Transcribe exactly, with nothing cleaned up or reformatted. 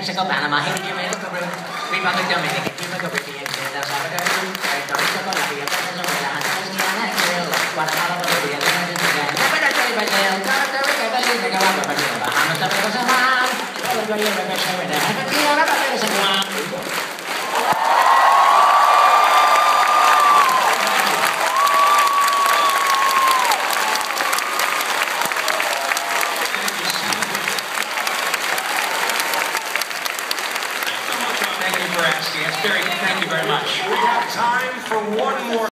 Mexico, Panama, Haiti, Jamaica, Peru, Republic Dominican, Cuba, Caribbean, Canada, South Africa, Puerto Rico, Colombia, Venezuela, Honduras, Guyana, Chile, Guatemala, Bolivia, United States, Ecuador, Brazil, Costa Rica, Belize, Nicaragua, Brazil, Bahamas, Dominican, Samoa, Uruguay, Venezuela, Argentina, Brasil, San Juan. Thank you for asking. It's very, thank you very much. We have time for one more.